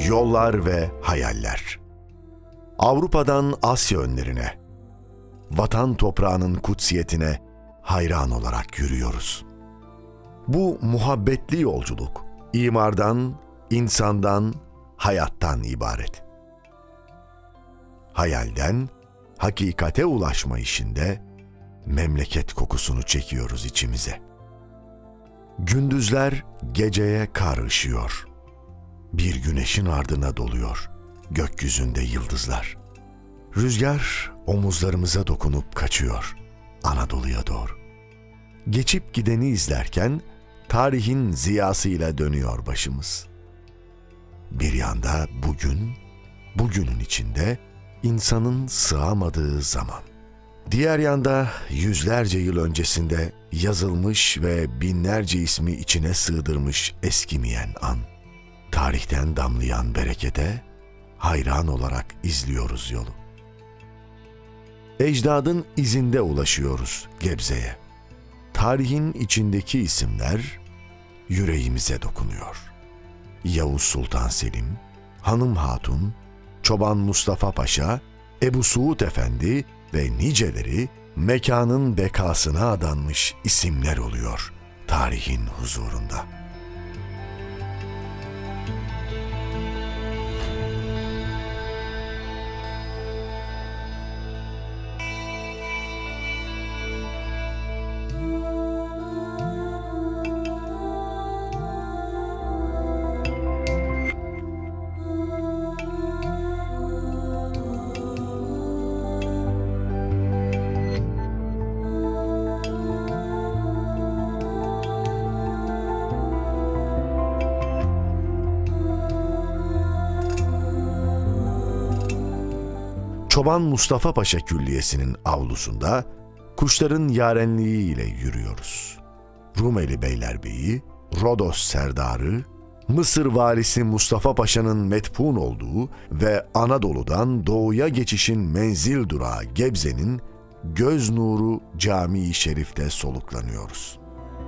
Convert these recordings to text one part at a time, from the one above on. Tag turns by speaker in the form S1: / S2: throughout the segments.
S1: Yollar ve hayaller. Avrupa'dan Asya önlerine, vatan toprağının kutsiyetine hayran olarak yürüyoruz. Bu muhabbetli yolculuk, imardan, insandan, hayattan ibaret. Hayalden, hakikate ulaşma işinde memleket kokusunu çekiyoruz içimize. Gündüzler geceye kar ışıyor. Bir güneşin ardına doluyor gökyüzünde yıldızlar. Rüzgar omuzlarımıza dokunup kaçıyor Anadolu'ya doğru. Geçip gideni izlerken tarihin ziyasıyla dönüyor başımız. Bir yanda bugünün içinde insanın sığamadığı zaman. Diğer yanda yüzlerce yıl öncesinde yazılmış ve binlerce ismi içine sığdırmış eskimeyen an. Tarihten damlayan berekete hayran olarak izliyoruz yolu. Ecdadın izinde ulaşıyoruz Gebze'ye. Tarihin içindeki isimler yüreğimize dokunuyor. Yavuz Sultan Selim, Hanım Hatun, Çoban Mustafa Paşa, Ebu Suud Efendi ve niceleri mekanın bekasına adanmış isimler oluyor tarihin huzurunda. Çoban Mustafa Paşa Külliyesi'nin avlusunda kuşların yarenliğiyle yürüyoruz. Rumeli Beylerbeyi, Rodos Serdarı, Mısır valisi Mustafa Paşa'nın metfun olduğu ve Anadolu'dan doğuya geçişin menzil durağı Gebze'nin göz nuru Camii Şerif'te soluklanıyoruz.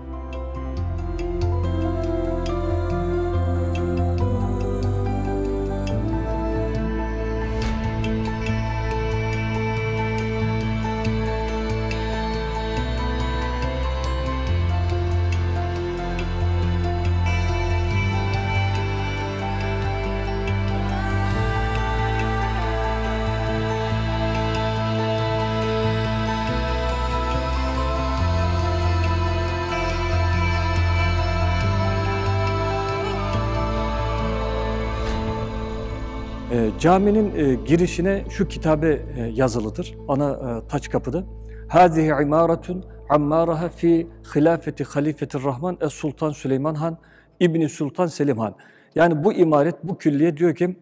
S2: Caminin girişine şu kitabe yazılıdır, ana taç kapıda. Hâzihi imâretun ammâraha fi hilâfeti halifetir Rahman es-Sultan Süleyman Han İbni Sultan Selim Han. Yani bu imaret, bu külliye diyor ki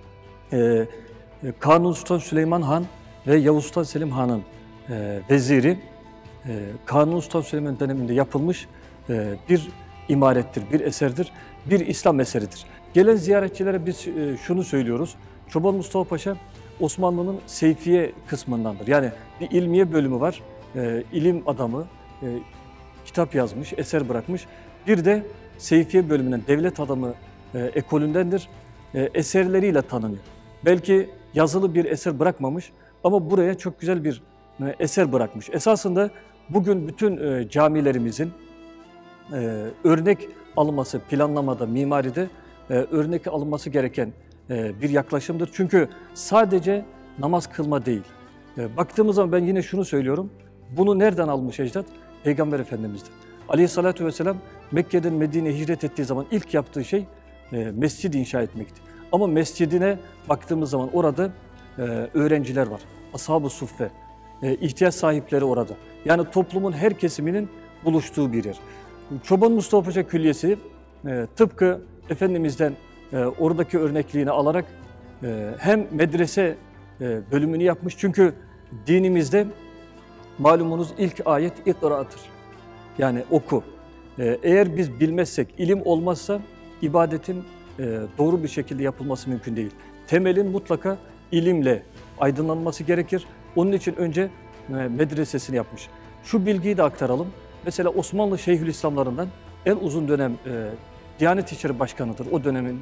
S2: Kanuni Sultan Süleyman Han ve Yavuz Sultan Selim Han'ın veziri Kanuni Sultan Süleyman döneminde yapılmış bir imarettir, bir eserdir, bir İslam eseridir. Gelen ziyaretçilere biz şunu söylüyoruz. Çoban Mustafa Paşa Osmanlı'nın seyfiye kısmındandır. Yani bir ilmiye bölümü var. İlim adamı, kitap yazmış, eser bırakmış. Bir de seyfiye bölümünden devlet adamı ekolündendir. Eserleriyle tanınıyor. Belki yazılı bir eser bırakmamış ama buraya çok güzel bir eser bırakmış. Esasında bugün bütün camilerimizin örnek alınması, planlamada, mimaride örnek alınması gereken bir yaklaşımdır. Çünkü sadece namaz kılma değil. Baktığımız zaman ben yine şunu söylüyorum. Bunu nereden almış ecdat? Peygamber Efendimiz'den. Aleyhissalatü vesselam Mekke'den Medine'ye hicret ettiği zaman ilk yaptığı şey mescid inşa etmekti. Ama mescidine baktığımız zaman orada öğrenciler var. Ashab-ı Suffe, ihtiyaç sahipleri orada. Yani toplumun her kesiminin buluştuğu bir yer. Çoban Mustafa Paşa Külliyesi tıpkı Efendimiz'den oradaki örnekliğini alarak hem medrese bölümünü yapmış. Çünkü dinimizde malumunuz ilk ayet ikra'tır. Yani oku. Eğer biz bilmezsek, ilim olmazsa ibadetin doğru bir şekilde yapılması mümkün değil. Temelin mutlaka ilimle aydınlanması gerekir. Onun için önce medresesini yapmış. Şu bilgiyi de aktaralım. Mesela Osmanlı Şeyhülislamlarından en uzun dönem Diyanet İşleri Başkanı'dır o dönemin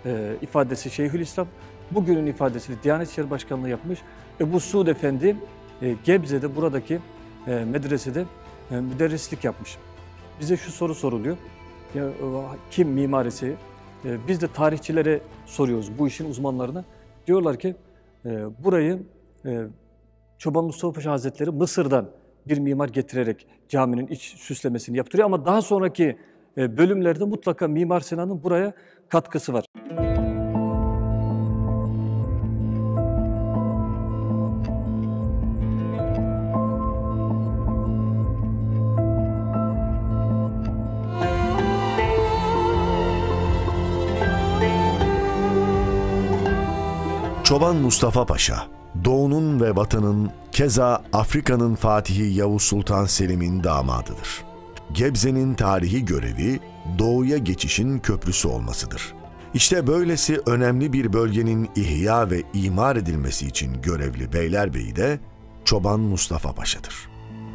S2: ifadesi Şeyhülislam, bugünün ifadesini Diyanet İşleri Başkanlığı yapmış. Ebu Suud Efendi Gebze'de buradaki medresede müderrislik yapmış. Bize şu soru soruluyor. Ya, kim mimarisi? Biz de tarihçilere soruyoruz, bu işin uzmanlarına. Diyorlar ki burayı Çoban Mustafa Paşa Hazretleri Mısır'dan bir mimar getirerek caminin iç süslemesini yaptırıyor. Ama daha sonraki bölümlerde mutlaka Mimar Sinan'ın buraya katkısı var.
S1: Çoban Mustafa Paşa, Doğu'nun ve Batı'nın, keza Afrika'nın Fatihi Yavuz Sultan Selim'in damadıdır. Gebze'nin tarihi görevi, Doğu'ya geçişin köprüsü olmasıdır. İşte böylesi önemli bir bölgenin ihya ve imar edilmesi için görevli Beylerbeyi de Çoban Mustafa Paşa'dır.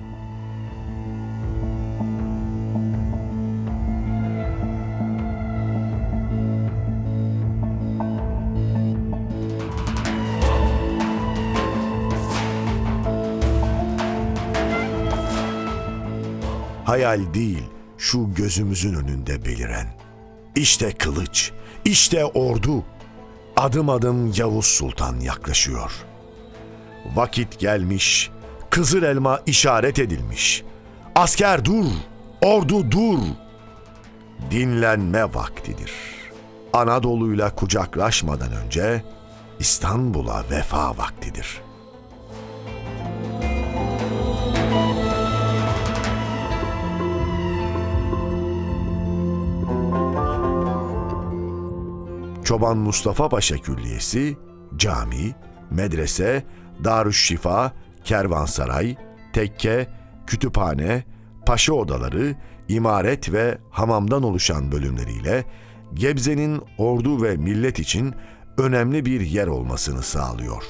S1: Hayal değil, şu gözümüzün önünde beliren. İşte kılıç, işte ordu. Adım adım Yavuz Sultan yaklaşıyor. Vakit gelmiş, Kızıl Elma işaret edilmiş. Asker dur, ordu dur. Dinlenme vaktidir. Anadolu'yla kucaklaşmadan önce İstanbul'a vefa vaktidir. Çoban Mustafa Paşa Külliyesi, cami, medrese, darüşşifa, kervansaray, tekke, kütüphane, paşa odaları, imaret ve hamamdan oluşan bölümleriyle Gebze'nin ordu ve millet için önemli bir yer olmasını sağlıyor.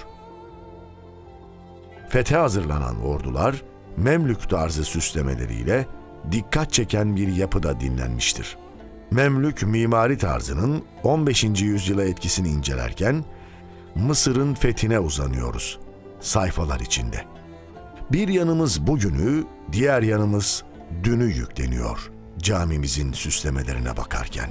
S1: Fethe hazırlanan ordular, Memlük tarzı süslemeleriyle dikkat çeken bir yapıda dinlenmiştir. Memlük mimari tarzının 15. yüzyıla etkisini incelerken Mısır'ın fethine uzanıyoruz sayfalar içinde. Bir yanımız bugünü, diğer yanımız dünü yükleniyor camimizin süslemelerine bakarken.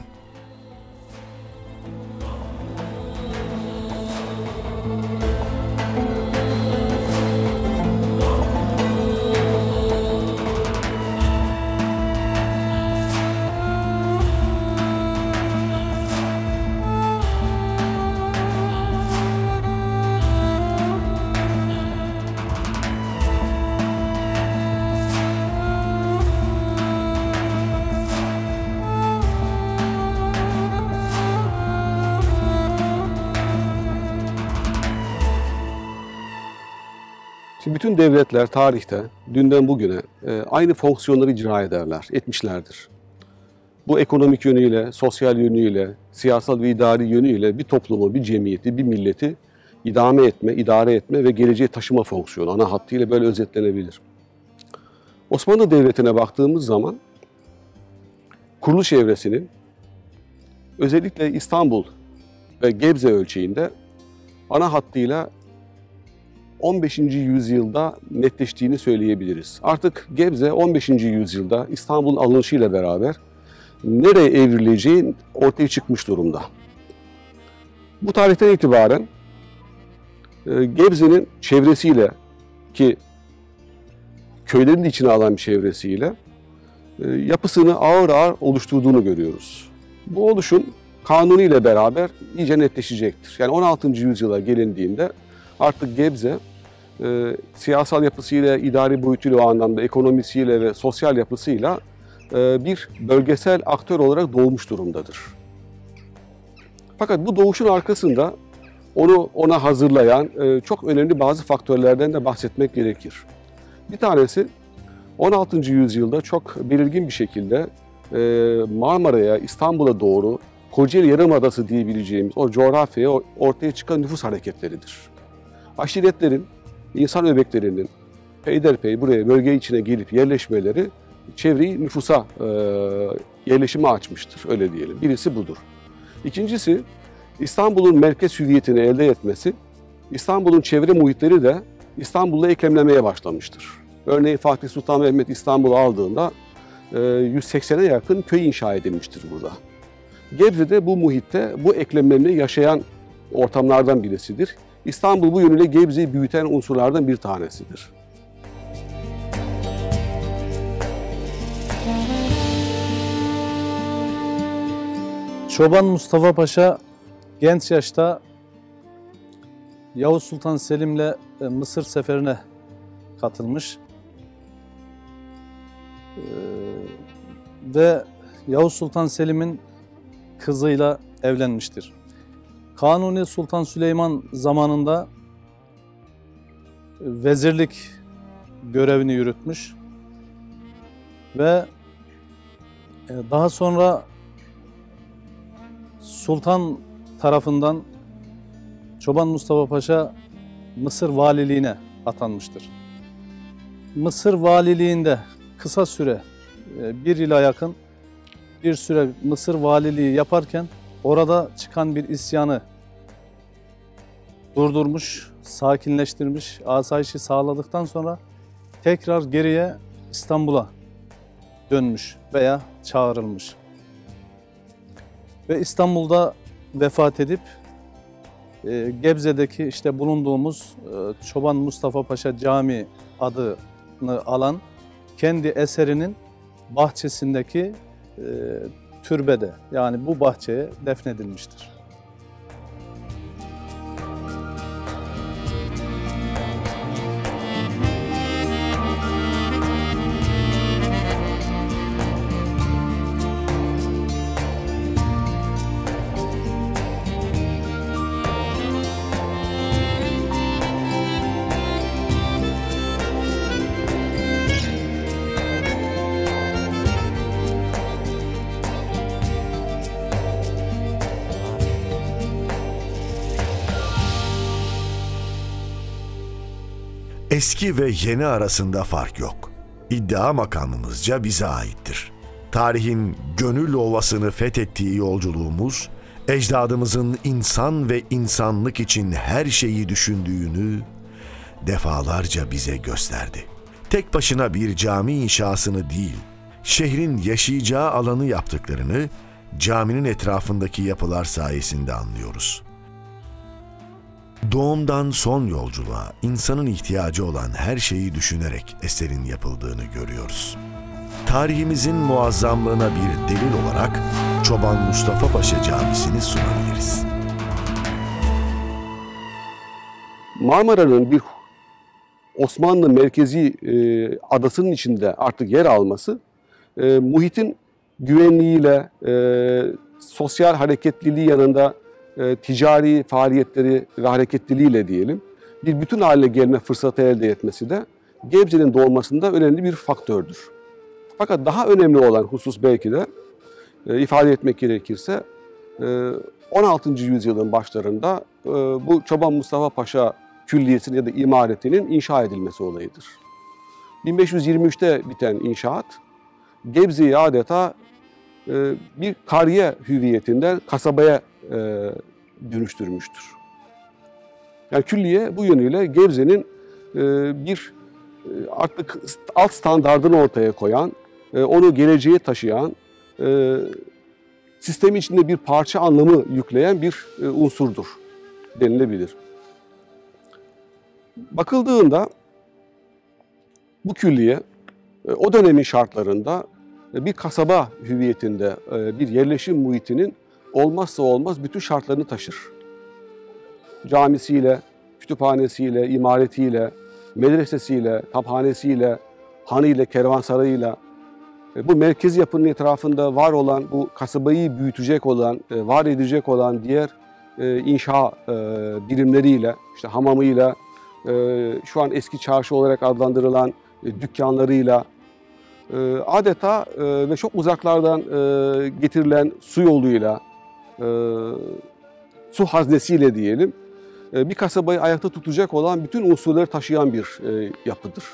S3: Şimdi bütün devletler tarihte dünden bugüne aynı fonksiyonları icra ederler, etmişlerdir. Bu ekonomik yönüyle, sosyal yönüyle, siyasal ve idari yönüyle bir toplumu, bir cemiyeti, bir milleti idare etme ve geleceğe taşıma fonksiyonu ana hattıyla böyle özetlenebilir. Osmanlı Devleti'ne baktığımız zaman kuruluş evresinin özellikle İstanbul ve Gebze ölçeğinde ana hattıyla 15. yüzyılda netleştiğini söyleyebiliriz. Artık Gebze 15. yüzyılda İstanbul'un alınışıyla beraber nereye evrileceği ortaya çıkmış durumda. Bu tarihten itibaren Gebze'nin çevresiyle, ki köylerin de içine alan bir çevresiyle yapısını ağır ağır oluşturduğunu görüyoruz. Bu oluşum Kanuni ile beraber iyice netleşecektir. Yani 16. yüzyıla gelindiğinde artık Gebze siyasal yapısıyla, idari boyutuyla, o anlamda ekonomisiyle ve sosyal yapısıyla bir bölgesel aktör olarak doğmuş durumdadır. Fakat bu doğuşun arkasında ona hazırlayan çok önemli bazı faktörlerden de bahsetmek gerekir. Bir tanesi 16. yüzyılda çok belirgin bir şekilde Marmara'ya, İstanbul'a doğru Kocaeli Yarımadası diyebileceğimiz o coğrafyaya ortaya çıkan nüfus hareketleridir. Aşiretlerin, insan öbeklerinin peyderpey buraya bölge içine gelip yerleşmeleri çevreyi nüfusa yerleşime açmıştır, öyle diyelim. Birisi budur. İkincisi, İstanbul'un merkez hüviyetini elde etmesi, İstanbul'un çevre muhitleri de İstanbul'la eklemlemeye başlamıştır. Örneğin Fatih Sultan Mehmet İstanbul'u aldığında 180'e yakın köy inşa edilmiştir burada. Gebze de bu muhitte bu eklemlemeyi yaşayan ortamlardan birisidir. İstanbul bu yönüyle Gebze'yi büyüten unsurlardan bir tanesidir.
S4: Çoban Mustafa Paşa genç yaşta Yavuz Sultan Selim'le Mısır seferine katılmış ve Yavuz Sultan Selim'in kızıyla evlenmiştir. Kanuni Sultan Süleyman zamanında vezirlik görevini yürütmüş ve daha sonra Sultan tarafından Çoban Mustafa Paşa Mısır valiliğine atanmıştır. Mısır valiliğinde kısa süre, bir yıla yakın bir süre Mısır valiliği yaparken orada çıkan bir isyanı durdurmuş, sakinleştirmiş, asayişi sağladıktan sonra tekrar geriye İstanbul'a dönmüş veya çağrılmış. Ve İstanbul'da vefat edip Gebze'deki işte bulunduğumuz Çoban Mustafa Paşa Camii adını alan kendi eserinin bahçesindeki türbede, yani bu bahçeye defnedilmiştir.
S1: Eski ve yeni arasında fark yok. İddia makamımızca bize aittir. Tarihin gönül ovasını fethettiği yolculuğumuz, ecdadımızın insan ve insanlık için her şeyi düşündüğünü defalarca bize gösterdi. Tek başına bir cami inşasını değil, şehrin yaşayacağı alanı yaptıklarını caminin etrafındaki yapılar sayesinde anlıyoruz. Doğumdan son yolculuğa insanın ihtiyacı olan her şeyi düşünerek eserin yapıldığını görüyoruz. Tarihimizin muazzamlığına bir delil olarak Çoban Mustafa Paşa Camisi'ni sunabiliriz.
S3: Marmara'nın bir Osmanlı merkezi adasının içinde artık yer alması, muhitin güvenliğiyle, sosyal hareketliliği yanında ticari faaliyetleri ve hareketliliğiyle diyelim, bir bütün haline gelme fırsatı elde etmesi de Gebze'nin doğmasında önemli bir faktördür. Fakat daha önemli olan husus belki de ifade etmek gerekirse 16. yüzyılın başlarında bu Çoban Mustafa Paşa Külliyesi'nin ya da imaretinin inşa edilmesi olayıdır. 1523'te biten inşaat Gebze'yi adeta bir kariye hüviyetinden kasabaya dönüştürmüştür. Yani külliye bu yönüyle Gebze'nin bir artık alt standardını ortaya koyan, onu geleceğe taşıyan, sistemi içinde bir parça anlamı yükleyen bir unsurdur denilebilir. Bakıldığında bu külliye o dönemin şartlarında bir kasaba hüviyetinde bir yerleşim muhitinin olmazsa olmaz bütün şartlarını taşır. Camisiyle, kütüphanesiyle, imaretiyle, medresesiyle, taphanesiyle, hanıyla, kervansarayıyla, bu merkezi yapının etrafında var olan, bu kasabayı büyütecek olan, var edecek olan diğer inşa birimleriyle, işte hamamıyla, şu an eski çarşı olarak adlandırılan dükkanlarıyla, adeta ve çok uzaklardan getirilen su yoluyla, su haznesiyle diyelim, bir kasabayı ayakta tutacak olan bütün unsurları taşıyan bir yapıdır.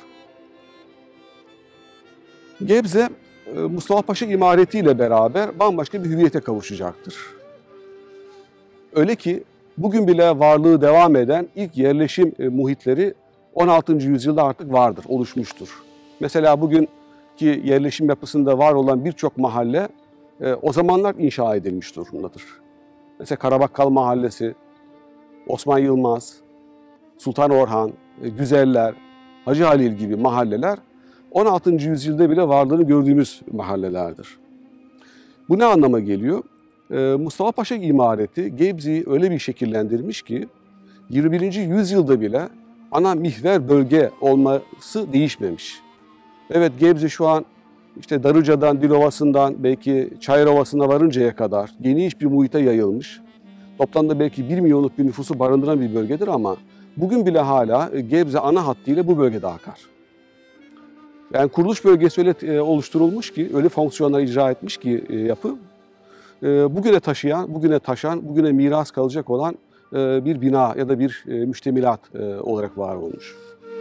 S3: Gebze, Mustafa Paşa imaretiyle beraber bambaşka bir hüviyete kavuşacaktır. Öyle ki bugün bile varlığı devam eden ilk yerleşim muhitleri 16. yüzyılda artık vardır, oluşmuştur. Mesela bugünkü yerleşim yapısında var olan birçok mahalle o zamanlar inşa edilmiş durumdadır. Mesela Karabakkal Mahallesi, Osman Yılmaz, Sultan Orhan, Güzeller, Hacı Halil gibi mahalleler 16. yüzyılda bile varlığını gördüğümüz mahallelerdir. Bu ne anlama geliyor? Mustafa Paşa imareti Gebze'yi öyle bir şekillendirmiş ki 21. yüzyılda bile ana mihver bölge olması değişmemiş. Evet, Gebze şu an işte Darıca'dan, Dilovası'ndan belki Çayırovası'na varıncaya kadar geniş bir muhite yayılmış. Toplamda belki 1 milyonluk bir nüfusu barındıran bir bölgedir ama bugün bile hala Gebze ana hattıyla bu bölgede akar. Yani kuruluş bölgesi öyle oluşturulmuş ki, öyle fonksiyonlar icra etmiş ki yapı, bugüne taşan, bugüne miras kalacak olan bir bina ya da bir müştemilat olarak var olmuş.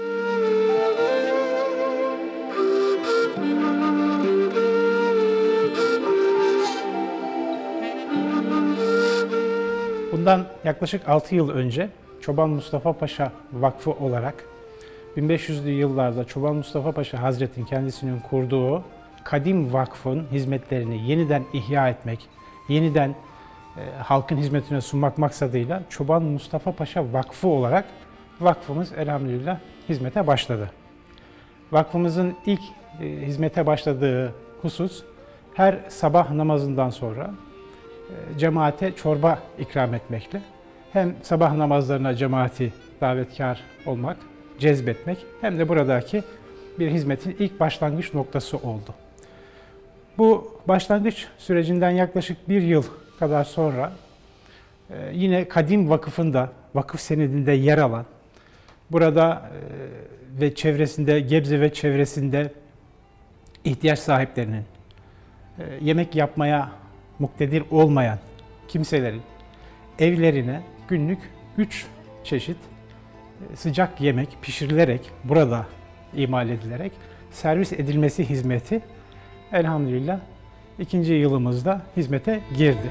S5: Bundan yaklaşık 6 yıl önce Çoban Mustafa Paşa Vakfı olarak 1500'lü yıllarda Çoban Mustafa Paşa Hazretleri'nin kendisinin kurduğu kadim vakfın hizmetlerini yeniden ihya etmek, yeniden halkın hizmetine sunmak maksadıyla Çoban Mustafa Paşa Vakfı olarak vakfımız elhamdülillah hizmete başladı. Vakfımızın ilk hizmete başladığı husus her sabah namazından sonra cemaate çorba ikram etmekle hem sabah namazlarına cemaati davetkar olmak, cezbetmek hem de buradaki bir hizmetin ilk başlangıç noktası oldu. Bu başlangıç sürecinden yaklaşık 1 yıl kadar sonra yine kadim vakıfında, vakıf senedinde yer alan, burada ve çevresinde, Gebze ve çevresinde ihtiyaç sahiplerinin, yemek yapmaya muktedir olmayan kimselerin evlerine günlük 3 çeşit sıcak yemek pişirilerek, burada imal edilerek servis edilmesi hizmeti elhamdülillah 2. yılımızda hizmete girdi.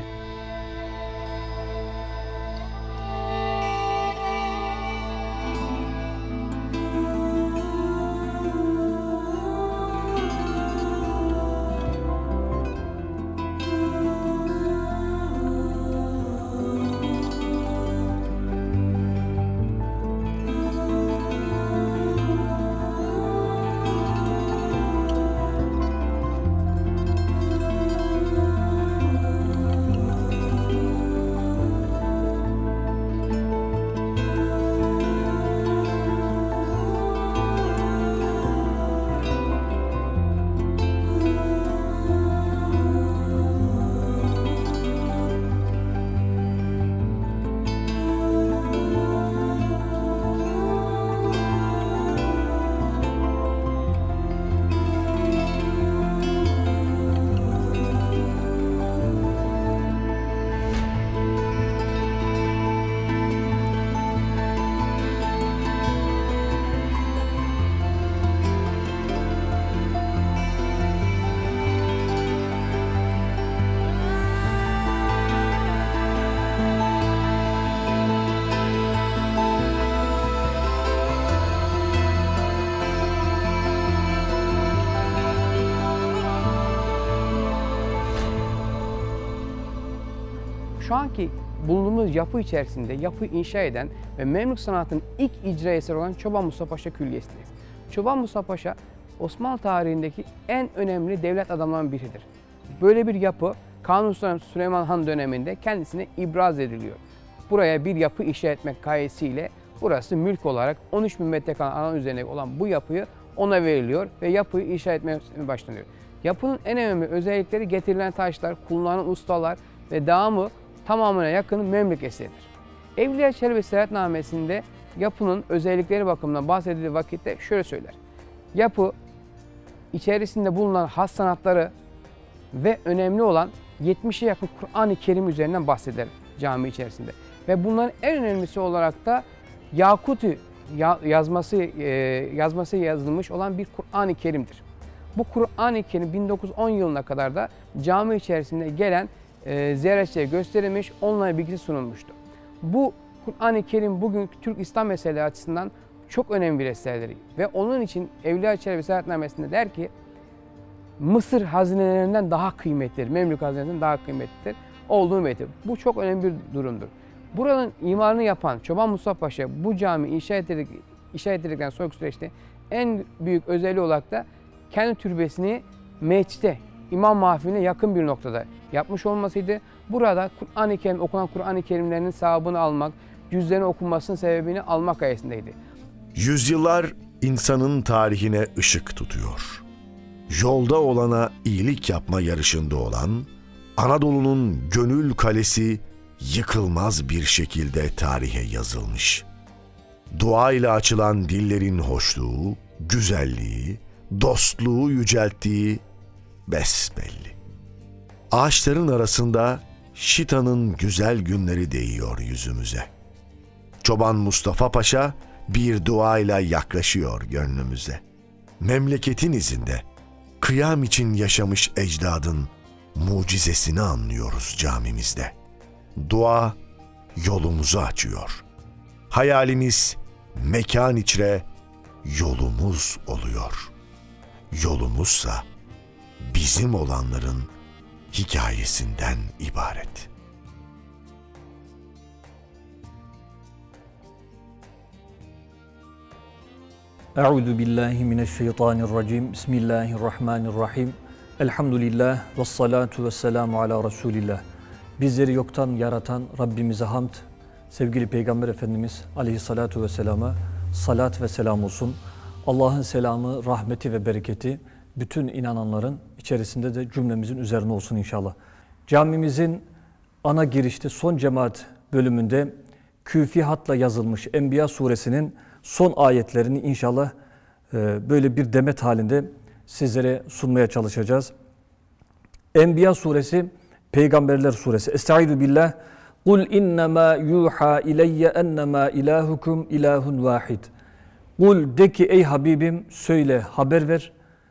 S6: Şu anki bulunduğumuz yapı içerisinde yapı inşa eden ve Memlük sanatının ilk icra eseri olan Çoban Mustafa Paşa Külliyesi'ndeyiz. Çoban Mustafa Paşa, Osmanlı tarihindeki en önemli devlet adamlarından biridir. Böyle bir yapı Kanuni Sultan Süleyman Han döneminde kendisine ibraz ediliyor. Buraya bir yapı inşa etmek gayesiyle burası mülk olarak 13.000 metrekare alan üzerine olan bu yapıyı ona veriliyor ve yapıyı inşa etmeye başlanıyor. Yapının en önemli özellikleri getirilen taşlar, kullanılan ustalar ve dağımı tamamına yakın Memlük eseridir. Evliya Çelebi Seyahatnamesi'nde yapının özellikleri bakımından bahsedildiği vakitte şöyle söyler. Yapı içerisinde bulunan has sanatları ve önemli olan 70'e yakın Kur'an-ı Kerim üzerinden bahseder cami içerisinde. Ve bunların en önemlisi olarak da Yakuti yazması yazılmış olan bir Kur'an-ı Kerim'dir. Bu Kur'an-ı Kerim 1910 yılına kadar da cami içerisinde gelen ziyaretçiye gösterilmiş, onlara bilgisi sunulmuştu. Bu Kur'an-ı Kerim bugün Türk İslam meseleleri açısından çok önemli bir eserleri ve onun için Evliya Çelebi Seyahatnamesi'nde der ki Mısır hazinelerinden daha kıymetlidir, Memlük hazinelerinden daha kıymetlidir olduğunu belirtir. Bu çok önemli bir durumdur. Buranın imarını yapan Çoban Mustafa Paşa bu cami inşa edildikten sonraki süreçte en büyük özelliği olarak da kendi türbesini mescide, İmam mahfiline yakın bir noktada yapmış olmasıydı. Burada Kur'an-ı Kerim, okunan Kur'an-ı Kerimlerinin sevabını almak, cüzlerin okunmasının sebebini almak gayesindeydi.
S1: Yüzyıllar insanın tarihine ışık tutuyor. Yolda olana iyilik yapma yarışında olan Anadolu'nun gönül kalesi yıkılmaz bir şekilde tarihe yazılmış. Dua ile açılan dillerin hoşluğu, güzelliği, dostluğu yücelttiği besbelli. Ağaçların arasında Şita'nın güzel günleri değiyor yüzümüze. Çoban Mustafa Paşa bir duayla yaklaşıyor gönlümüze. Memleketin izinde kıyam için yaşamış ecdadın mucizesini anlıyoruz camimizde. Dua yolumuzu açıyor. Hayalimiz mekan içre yolumuz oluyor. Yolumuzsa bizim olanların hikayesinden ibaret.
S2: Euzu billahi mineşşeytanirracim. Bismillahirrahmanirrahim. Elhamdülillah ve salatu ve selamu ala Resulillah. Bizleri yoktan yaratan Rabbimize hamd, sevgili Peygamber Efendimiz aleyhissalatu vesselama salat ve selam olsun. Allah'ın selamı, rahmeti ve bereketi bütün inananların içerisinde de cümlemizin üzerine olsun inşallah. Camimizin ana girişte son cemaat bölümünde küfihatla yazılmış Enbiya suresinin son ayetlerini inşallah böyle bir demet halinde sizlere sunmaya çalışacağız. Enbiya suresi Peygamberler suresi. Estaizu billah. Kul innema yuha ileyye ennema ilahukum ilahun vahid. Kul de ki ey Habibim söyle, haber ver.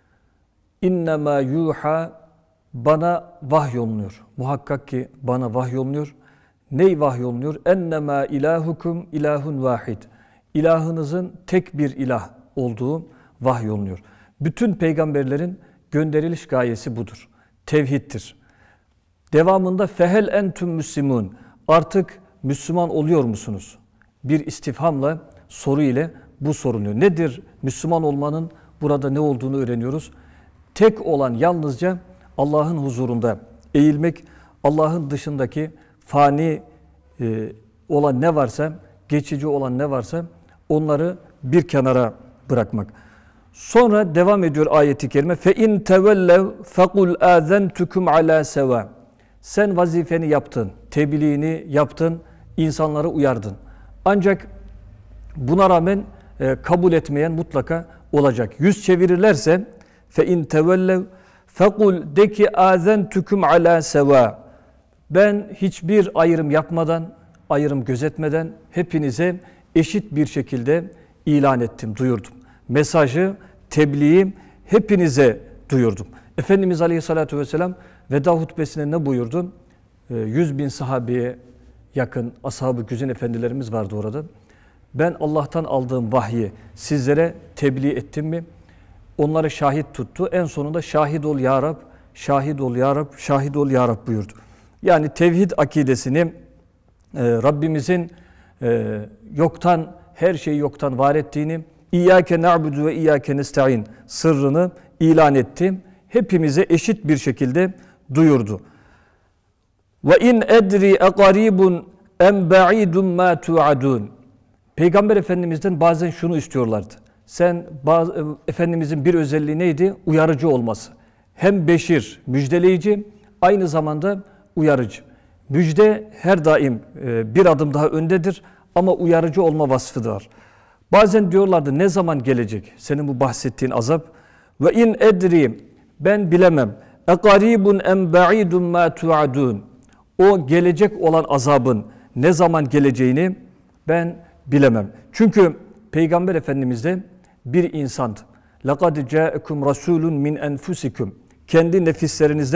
S2: İnnemâ yuha, bana vahyolunuyor. Muhakkak ki bana vahyolunuyor. Ney vahyolunuyor? Ennemâ ilahukum ilahun vahid. İlahınızın tek bir ilah olduğu vahyolunuyor. Bütün peygamberlerin gönderiliş gayesi budur. Tevhiddir. Devamında fehel entüm müslimun. Artık Müslüman oluyor musunuz? Bir istifhamla, soru ile bu soruluyor. Nedir Müslüman olmanın burada ne olduğunu öğreniyoruz. Tek olan yalnızca Allah'ın huzurunda eğilmek, Allah'ın dışındaki fani olan ne varsa, geçici olan ne varsa onları bir kenara bırakmak. Sonra devam ediyor ayet-i kerime. فَاِنْ تَوَلَّوْا فَقُلْ اَذَنْتُكُمْ عَلَى سَوَى. Sen vazifeni yaptın, tebliğini yaptın, insanları uyardın. Ancak buna rağmen kabul etmeyen mutlaka olacak. Yüz çevirirlerse فَاِنْ تَوَلَّوْا فَقُلْ de ki اَذَنْتُكُمْ عَلَى سَوَى. Ben hiçbir ayrım yapmadan, ayrım gözetmeden hepinize eşit bir şekilde ilan ettim, duyurdum. Mesajı, tebliği hepinize duyurdum. Efendimiz Aleyhisselatü Vesselam veda hutbesine ne buyurdu? 100.000 sahabeye yakın ashab-ı güzin efendilerimiz vardı orada. Ben Allah'tan aldığım vahyi sizlere tebliğ ettim mi? Onları şahit tuttu. En sonunda şahit ol ya Rab, şahit ol ya Rab, şahit ol ya Rab buyurdu. Yani tevhid akidesini Rabbimizin yoktan, her şeyi yoktan var ettiğini, İyyâke na'budu ve iyyâke nesta'in sırrını ilan etti. Hepimize eşit bir şekilde duyurdu. Ve in edri eqaribun em ba'idun ma tu'adun. Peygamber Efendimiz'den bazen şunu istiyorlardı. Efendimizin bir özelliği neydi? Uyarıcı olması. Hem beşir, müjdeleyici, aynı zamanda uyarıcı. Müjde her daim bir adım daha öndedir ama uyarıcı olma vasfı da var. Bazen diyorlardı ne zaman gelecek senin bu bahsettiğin azap? Ve in edri, ben bilemem. Eqaribun em ba'idun ma tu'adun. O gelecek olan azabın ne zaman geleceğini ben bilemem. Çünkü Peygamber Efendimiz de bir insandı. لَقَدْ جَاءَكُمْ رَسُولٌ مِنْ أَنْفُسِكُمْ. Kendi nefislerinizden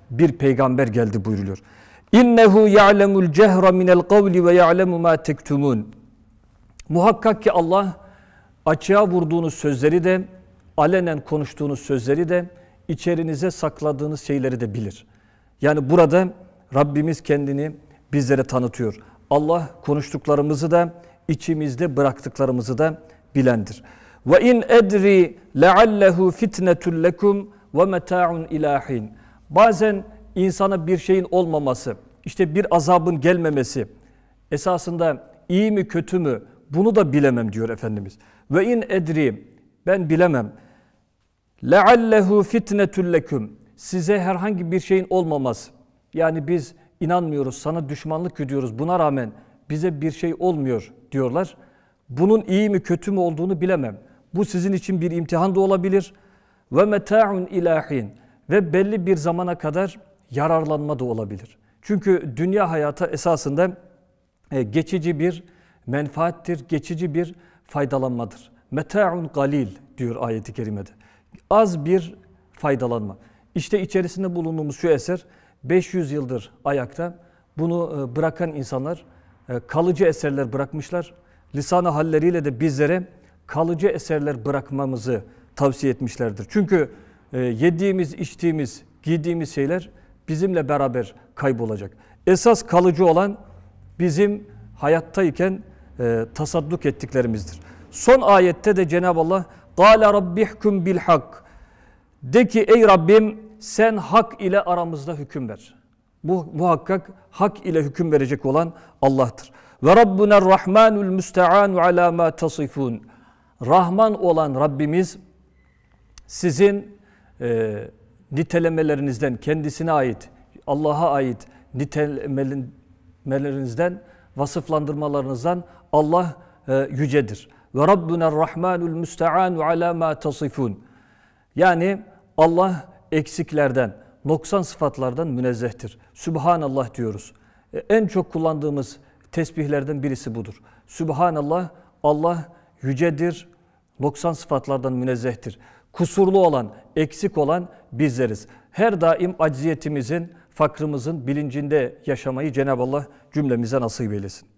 S2: bir peygamber geldi buyuruluyor. İnnehu ya'lemul cehra minel kavli ve ya'lemu ma tektumun. Muhakkak ki Allah açığa vurduğunuz sözleri de, alenen konuştuğunuz sözleri de, içerinize sakladığınız şeyleri de bilir. Yani burada Rabbimiz kendini bizlere tanıtıyor. Allah konuştuklarımızı da, içimizde bıraktıklarımızı da bilendir. Ve in edri leallehu fitnetul lekum ve meta'un ilahin. Bazen insana bir şeyin olmaması, işte bir azabın gelmemesi, esasında iyi mi kötü mü bunu da bilemem diyor Efendimiz. Ve in edri, ben bilemem. Leallehu fitnetul lekum. Size herhangi bir şeyin olmaması. Yani biz inanmıyoruz, sana düşmanlık ediyoruz. Buna rağmen bize bir şey olmuyor diyorlar. Bunun iyi mi kötü mü olduğunu bilemem. Bu sizin için bir imtihan da olabilir. Ve meta'un ilahin. Ve belli bir zamana kadar yararlanma da olabilir. Çünkü dünya hayatı esasında geçici bir menfaattir, geçici bir faydalanmadır. Meta'un galil diyor ayeti kerimede. Az bir faydalanma. İşte içerisinde bulunduğumuz şu eser 500 yıldır ayakta. Bunu bırakan insanlar kalıcı eserler bırakmışlar. Lisan-ı halleriyle de bizlere kalıcı eserler bırakmamızı tavsiye etmişlerdir. Çünkü yediğimiz, içtiğimiz, giydiğimiz şeyler bizimle beraber kaybolacak. Esas kalıcı olan bizim hayattayken tasadduk ettiklerimizdir. Son ayette de Cenab-ı Allah قَالَ رَبِّحْكُمْ بِالْحَقِّ. De ki ey Rabbim sen hak ile aramızda hüküm ver. Bu muhakkak hak ile hüküm verecek olan Allah'tır. Ve Rabbuna Rahmanul Musta'anu ala ma tasifun. Rahman olan Rabbimiz sizin nitelemelerinizden, kendisine ait, Allah'a ait nitelemelerinizden, vasıflandırmalarınızdan Allah yücedir. Ve Rabbuna Rahmanul Musta'anu ala ma tasifun. Yani Allah eksiklerden, noksan sıfatlardan münezzehtir. Sübhanallah diyoruz. En çok kullandığımız tesbihlerden birisi budur. Sübhanallah, Allah yücedir, noksan sıfatlardan münezzehtir. Kusurlu olan, eksik olan bizleriz. Her daim acziyetimizin, fakrımızın bilincinde yaşamayı Cenab-ı Allah cümlemize nasip eylesin.